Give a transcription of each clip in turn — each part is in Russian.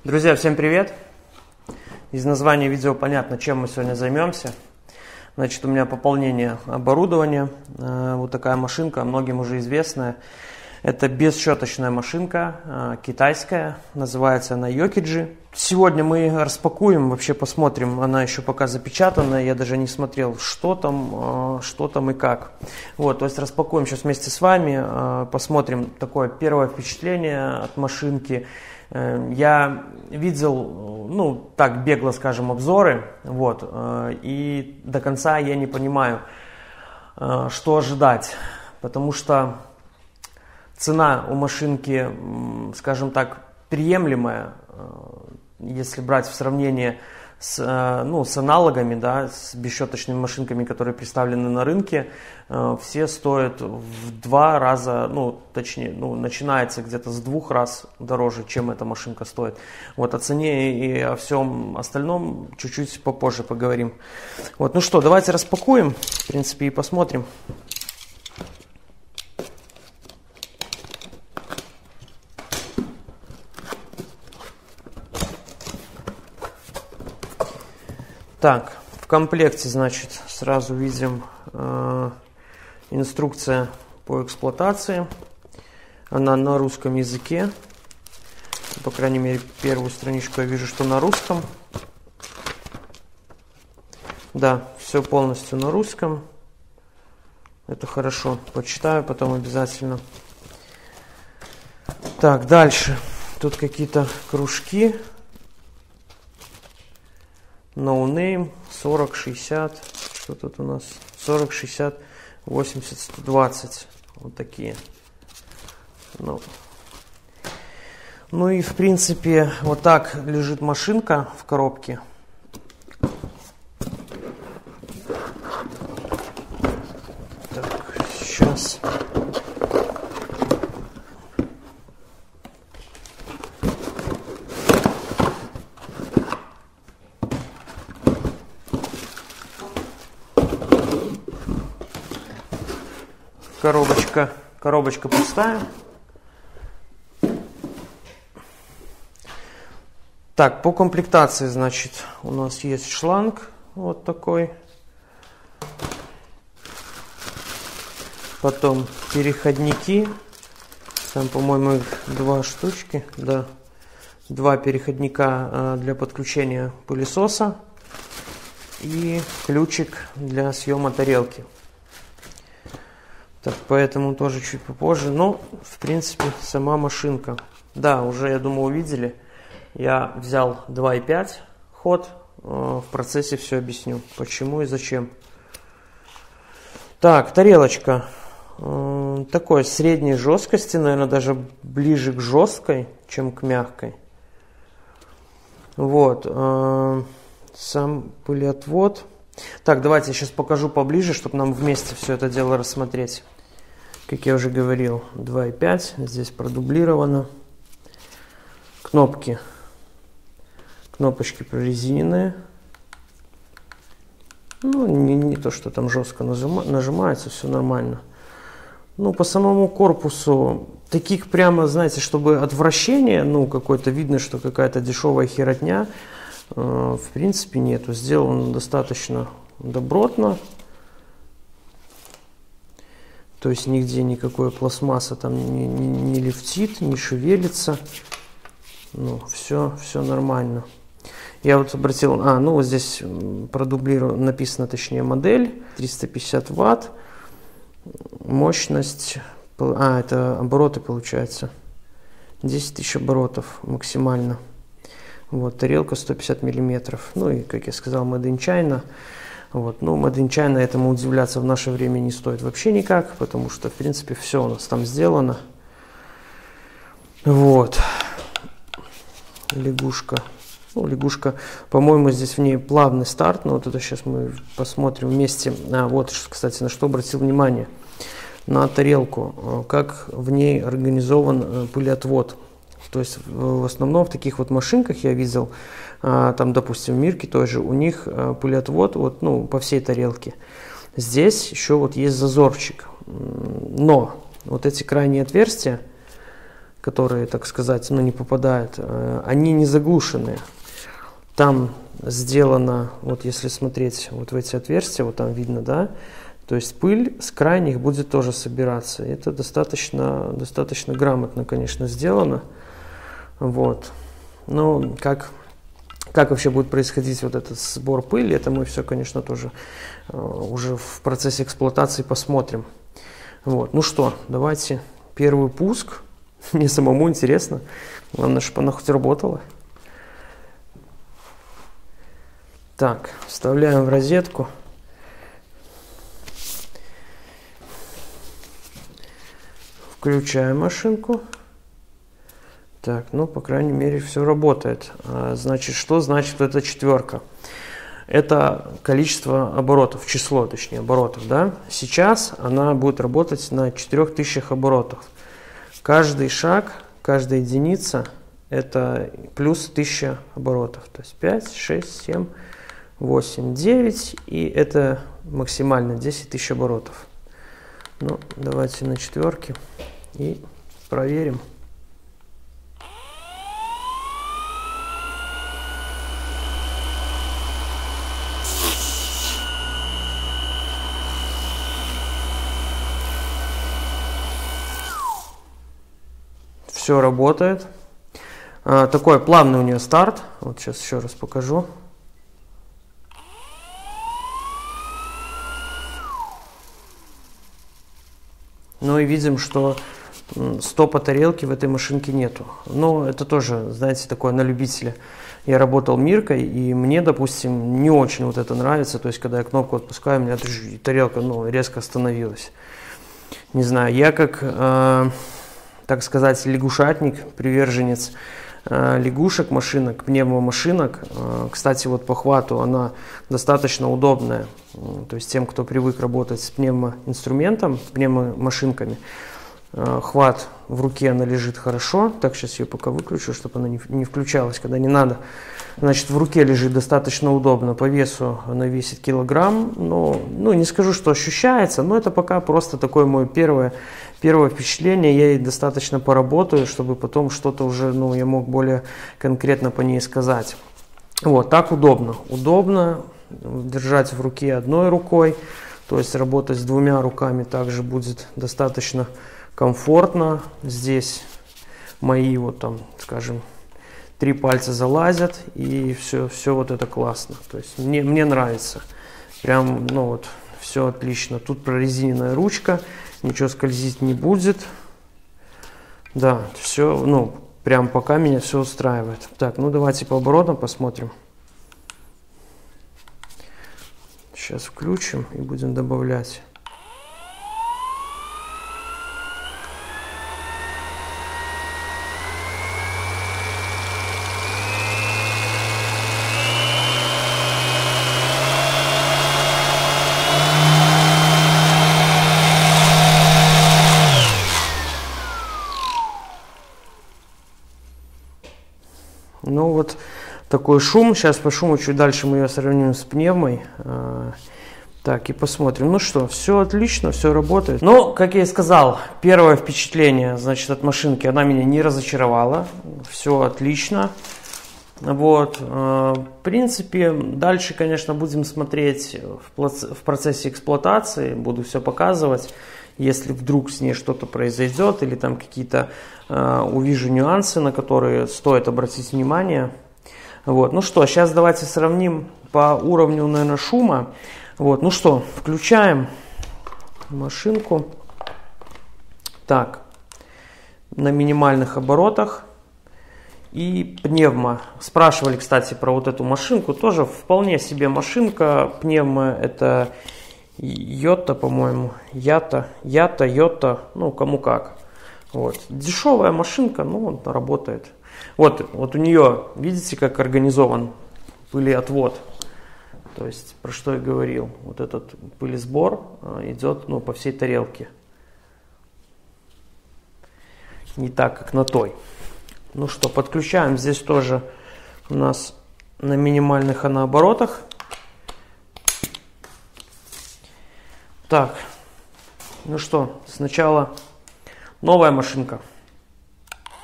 Друзья, всем привет! Из названия видео понятно, чем мы сегодня займемся. Значит, у меня пополнение оборудования. Вот такая машинка, многим уже известная. Это бесщеточная машинка, китайская, называется она Yokkiji. Сегодня мы распакуем, вообще посмотрим, она еще пока запечатанная, я даже не смотрел, что там и как. Вот, то есть распакуем сейчас вместе с вами, посмотрим такое первое впечатление от машинки. Я видел, ну, так бегло скажем, обзоры, вот, и до конца я не понимаю, что ожидать, потому что цена у машинки, скажем так, приемлемая, если брать в сравнении с аналогами, да, с бесщеточными машинками, которые представлены на рынке. Все стоят в 2 раза, начинается где-то с 2 раз дороже, чем эта машинка стоит. Вот о цене и о всем остальном чуть-чуть попозже поговорим. Вот, ну что, давайте распакуем, в принципе, и посмотрим. Так, в комплекте, значит, сразу видим инструкция по эксплуатации. Она на русском языке. По крайней мере, первую страничку я вижу, что на русском. Да, все полностью на русском. Это хорошо. Почитаю потом обязательно. Так, дальше. Тут какие-то кружки. No name 40, 60, что тут у нас? 40, 60, 80, 120. Вот такие. Ну и в принципе вот так лежит машинка в коробке. Так, сейчас. Коробочка пустая. Так, по комплектации, значит, у нас есть шланг вот такой. Потом переходники. Там, по-моему, их 2 штучки. Да. 2 переходника для подключения пылесоса. И ключик для съема тарелки. Так, поэтому тоже чуть попозже. Но, в принципе, сама машинка. Да, уже, я думаю, увидели. Я взял 2,5 ход. В процессе все объясню, почему и зачем. Так, тарелочка. Такой средней жесткости, наверное, даже ближе к жесткой, чем к мягкой. Вот. Сам пылеотвод. Так, давайте я сейчас покажу поближе, чтобы нам вместе все это дело рассмотреть. Как я уже говорил, 2,5. Здесь продублировано. Кнопочки прорезиненные. Ну, не то, что там жестко нажимается, все нормально. Ну, по самому корпусу, таких прямо, знаете, чтобы отвращение, какое-то видно, что какая-то дешевая херотня, в принципе, нету. Сделано достаточно добротно. То есть нигде никакой пластмасса там не лифтит, не шевелится. Все нормально. Я вот обратил, вот здесь продублировано, написано, точнее, модель 350 Вт. Мощность, это обороты получается. 10 тысяч оборотов максимально. Вот, тарелка 150 миллиметров. Ну и, как я сказал, Made in China. Вот, Made in China, этому удивляться в наше время не стоит вообще никак, потому что, в принципе, все у нас там сделано. Вот. Лягушка. Лягушка, по-моему, здесь в ней плавный старт, но вот это сейчас мы посмотрим вместе. Вот, кстати, на что обратил внимание. На тарелку, как в ней организован пылеотвод. То есть в основном в таких вот машинках я видел, там, допустим, в Мирке тоже, у них пылеотвод по всей тарелке. Здесь еще вот есть зазорчик. Но вот эти крайние отверстия, которые, так сказать, ну, не попадают, они не заглушенные. Там сделано, вот если смотреть вот в эти отверстия, вот там видно, да, то есть пыль с крайних будет тоже собираться. Это достаточно грамотно, конечно, сделано. Вот. Ну, как вообще будет происходить вот этот сбор пыли, это мы все, конечно, тоже уже в процессе эксплуатации посмотрим. Вот. Ну что, давайте первый пуск. Мне самому интересно. Главное, чтобы она хоть работала. Так, вставляем в розетку. Включаем машинку. Так, ну, по крайней мере, все работает. Значит, что значит эта четверка? Это количество оборотов, число, точнее, оборотов, да? Сейчас она будет работать на 4000 оборотов. Каждый шаг, каждая единица – это плюс 1000 оборотов. То есть 5, 6, 7, 8, 9. И это максимально 10 000 оборотов. Ну, давайте на четверке и проверим. Все работает. Такой плавный у нее старт. Вот сейчас еще раз покажу. Ну и видим, что стопа тарелки в этой машинке нету. Но это тоже, знаете, такое на любителя. Я работал миркой, и мне, допустим, не очень вот это нравится. То есть, когда я кнопку отпускаю, у меня тарелка, ну, резко остановилась. Не знаю, я как... так сказать, лягушатник, приверженец лягушек, машинок, пневмомашинок. Кстати, вот по хвату она достаточно удобная. То есть тем, кто привык работать с пневмоинструментом, пневмомашинками, хват в руке, она лежит хорошо. Так, сейчас ее пока выключу, чтобы она не включалась, когда не надо. Значит, в руке лежит достаточно удобно. По весу она весит килограмм. Ну, не скажу, что ощущается, но это пока просто такое мое первое впечатление. Я ей достаточно поработаю, чтобы потом что-то уже, ну, я мог более конкретно по ней сказать. Вот, так удобно. Удобно держать в руке одной рукой. То есть работать с двумя руками также будет достаточно комфортно. Здесь мои, вот там, скажем, 3 пальца залазят, и все вот это классно. То есть мне нравится. Прям, ну вот, все отлично. Тут прорезиненная ручка, ничего скользить не будет. Да, все, ну, прям пока меня все устраивает. Так, ну давайте по оборотам посмотрим. Сейчас включим и будем добавлять. Ну вот такой шум. Сейчас по шуму чуть дальше мы ее сравним с пневмой. Так, и посмотрим. Ну что, все отлично, все работает. Ну, как я и сказал, первое впечатление, значит, от машинки, она меня не разочаровала. Все отлично. Вот, в принципе, дальше, конечно, будем смотреть в процессе эксплуатации. Буду все показывать. Если вдруг с ней что-то произойдет или там какие-то увижу нюансы, на которые стоит обратить внимание. Вот. Ну что, сейчас давайте сравним по уровню, наверное, шума. Вот. Ну что, включаем машинку. Так, на минимальных оборотах. И пневмо. Спрашивали, кстати, про вот эту машинку. Тоже вполне себе машинка. Пневмо это Йота, по-моему. Ята, Йота, ну, кому как. Вот. Дешевая машинка, но он работает. Вот у нее, видите, как организован пылеотвод. То есть, про что я говорил. Вот этот пылесбор идет, ну, по всей тарелке. Не так, как на той. Ну что, подключаем. Здесь тоже у нас на минимальных оборотах. Так, ну что, сначала новая машинка.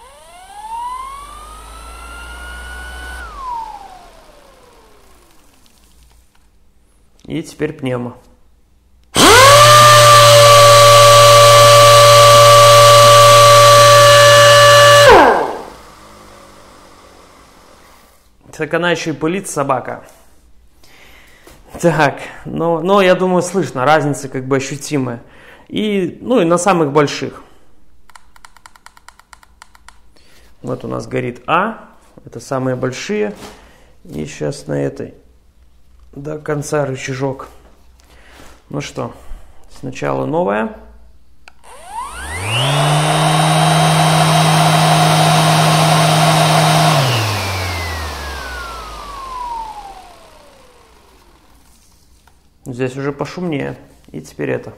И теперь пневмо. Так она еще и пылит, собака. Так, но я думаю, слышно, разница как бы ощутимая. И на самых больших. Вот у нас горит А, это самые большие. И сейчас на этой до конца рычажок. Ну что, сначала новая. Здесь уже пошумнее. И теперь это.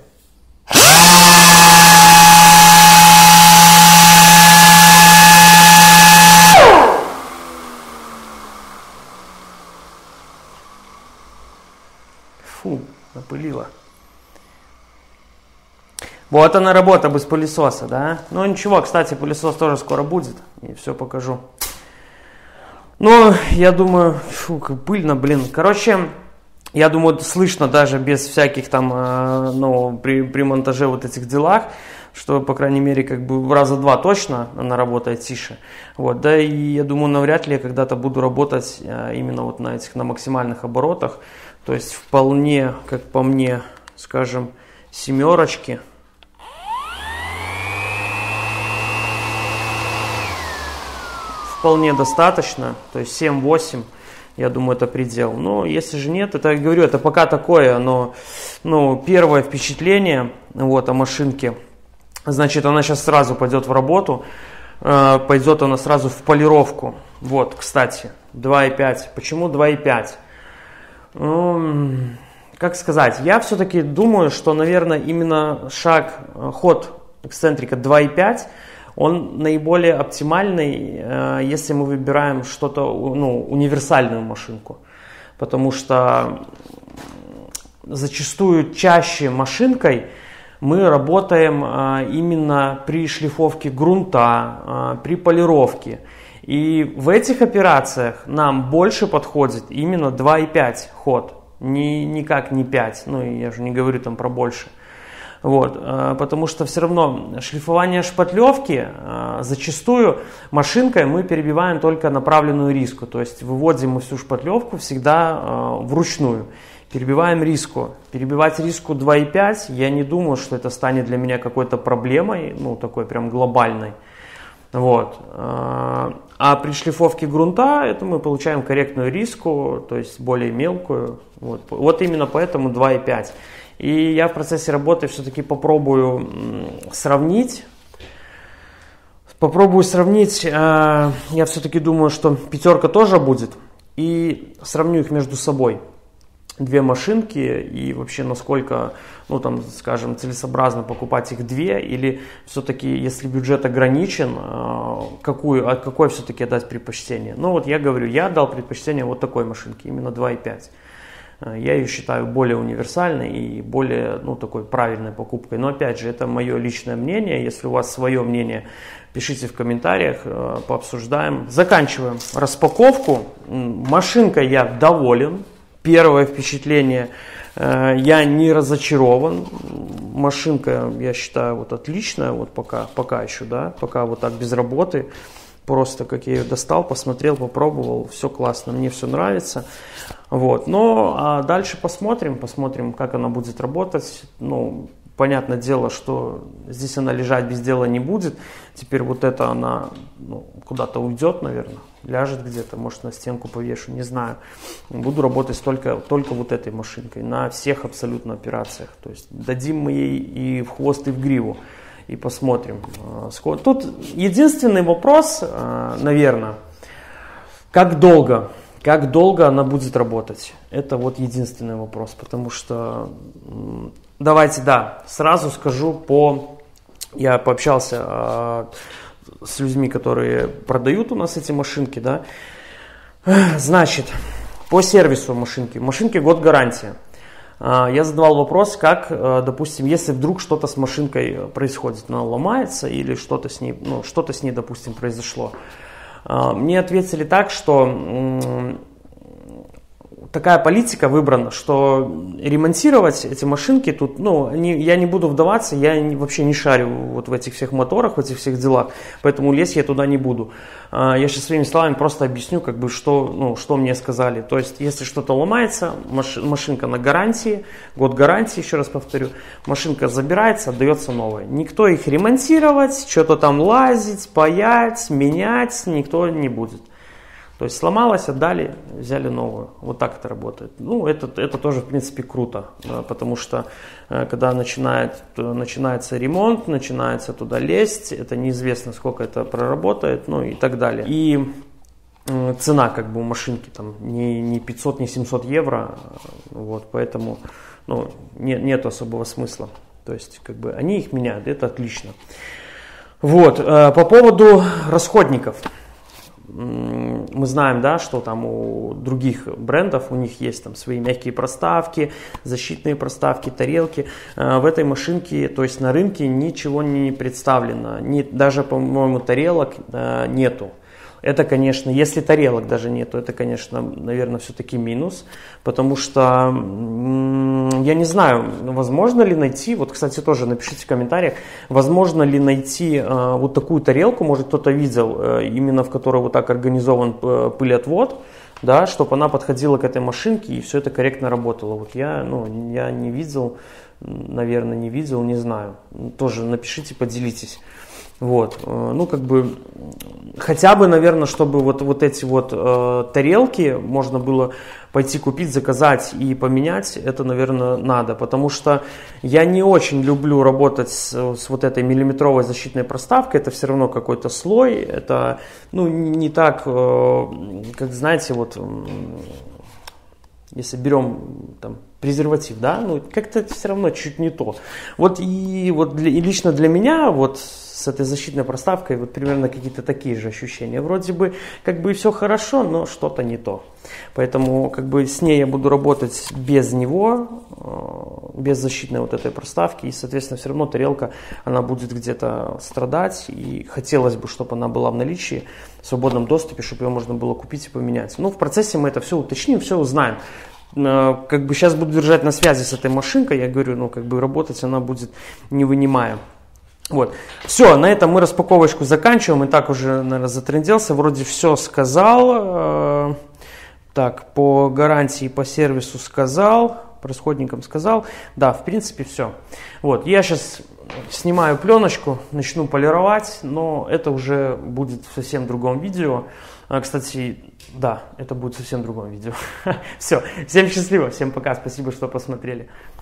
Фу, напылила. Вот она работа без пылесоса, да? Ну ничего, кстати, пылесос тоже скоро будет. И все покажу. Ну, я думаю, фу, как пыльно, блин. Короче, я думаю, слышно даже без всяких там, при монтаже вот этих делах, что, по крайней мере, как бы в раза два точно она работает тише. Вот, да, и я думаю, навряд ли я когда-то буду работать именно вот на максимальных оборотах. То есть вполне, как по мне, скажем, семерочки. Вполне достаточно, то есть 7-8. Я думаю, это предел. Но если же нет, это, я говорю, это пока такое, но первое впечатление о машинке. Значит, она сейчас сразу пойдет в работу, пойдет она сразу в полировку. Вот, кстати, 2.5. Почему 2.5? Как сказать, я все-таки думаю, что, наверное, именно ход эксцентрика 2.5, он наиболее оптимальный, если мы выбираем что-то, универсальную машинку. Потому что зачастую чаще машинкой мы работаем именно при шлифовке грунта, при полировке. И в этих операциях нам больше подходит именно 2.5 ход, никак не 5, я же не говорю там про больше. Вот, потому что все равно шлифование шпатлевки зачастую машинкой мы перебиваем только направленную риску, то есть выводим мы всю шпатлевку всегда вручную, перебиваем риску. Перебивать риску 2.5, я не думаю, что это станет для меня какой-то проблемой, такой прям глобальной. Вот. А при шлифовке грунта это мы получаем корректную риску, то есть более мелкую. Вот именно поэтому 2.5. И я в процессе работы все-таки попробую сравнить. Я все-таки думаю, что пятерка тоже будет. И сравню их между собой. Две машинки и вообще насколько, скажем, целесообразно покупать их две. Или все-таки, если бюджет ограничен, какое все-таки отдать предпочтение. Я говорю, я отдал предпочтение вот такой машинке, именно 2.5. Я ее считаю более универсальной и более, такой правильной покупкой. Но опять же, это мое личное мнение. Если у вас свое мнение, пишите в комментариях, пообсуждаем. Заканчиваем распаковку. Машинкой я доволен. Первое впечатление, я не разочарован. Машинка, я считаю, отличная, пока еще, да, пока так без работы. Просто как я ее достал, посмотрел, попробовал, все классно, мне все нравится. А дальше посмотрим, как она будет работать. Понятное дело, что здесь она лежать без дела не будет. Теперь это она куда-то уйдет, наверное, ляжет где-то, может на стенку повешу, не знаю. Буду работать только этой машинкой на всех абсолютно операциях. То есть дадим мы ей и в хвост, и в гриву. И посмотрим. Тут единственный вопрос, наверное, как долго она будет работать. Это единственный вопрос, потому что, давайте, сразу скажу я пообщался с людьми, которые продают у нас эти машинки, да. Значит, по сервису машинки год гарантия. Я задавал вопрос, как, допустим, если вдруг что-то с машинкой происходит, она ломается или что-то с ней, допустим, произошло. Мне ответили так, что такая политика выбрана, что ремонтировать эти машинки тут, ну, я не буду вдаваться, вообще не шарю вот в этих всех моторах, в этих всех делах, поэтому лезть я туда не буду. Я сейчас своими словами просто объясню, как бы, что мне сказали. То есть, если что-то ломается, машинка на гарантии, год гарантии, еще раз повторю, машинка забирается, отдается новая. Никто их ремонтировать, что-то там лазить, паять, менять никто не будет. То есть сломалось, отдали, взяли новую. Вот так это работает. Ну, это тоже, в принципе, круто, да, потому что когда начинается ремонт, начинается туда лезть, это неизвестно, сколько это проработает, ну и так далее. И цена как бы у машинки там не 500, не 700 евро, вот, поэтому нет особого смысла. То есть как бы они их меняют, это отлично. Вот, по поводу расходников. Мы знаем, да, что там у других брендов, у них есть там свои мягкие проставки, защитные проставки, тарелки. В этой машинке, то есть на рынке ничего не представлено, даже, по-моему, тарелок нету. Это, конечно, если тарелок даже нету, это, конечно, наверное, все-таки минус, потому что, я не знаю, возможно ли найти, вот, кстати, тоже напишите в комментариях, возможно ли найти вот такую тарелку, может, кто-то видел, именно в которой вот так организован пылеотвод, да, чтобы она подходила к этой машинке и все это корректно работало. Вот я не видел, наверное, не знаю, тоже напишите, поделитесь. Вот, ну как бы, хотя бы, наверное, чтобы вот эти вот тарелки можно было пойти купить, заказать и поменять, это, наверное, надо, потому что я не очень люблю работать с вот этой миллиметровой защитной проставкой, это все равно какой-то слой, это, ну, не так, как, знаете, вот, если берем там презерватив, да, ну, как-то это все равно чуть не то. Вот и лично для меня, вот, с этой защитной проставкой вот примерно какие-то такие же ощущения. Вроде бы как бы все хорошо, но что-то не то. Поэтому как бы с ней я буду работать без него, без защитной вот этой проставки. И, соответственно, все равно тарелка, она будет где-то страдать. И хотелось бы, чтобы она была в наличии, в свободном доступе, чтобы ее можно было купить и поменять. Ну, в процессе мы это все уточним, все узнаем. Как бы сейчас буду держать на связи с этой машинкой. Я говорю, ну, как бы работать она будет не вынимая. Вот. Все, на этом мы распаковочку заканчиваем. И так уже, наверное, затрынделся. Вроде все сказал. Так, по гарантии, по сервису сказал. По расходникам сказал. Да, в принципе, все. Вот, я сейчас снимаю пленочку, начну полировать. Но это уже будет в совсем другом видео. Кстати, да, это будет в совсем другом видео. Все, всем счастливо, всем пока. Спасибо, что посмотрели.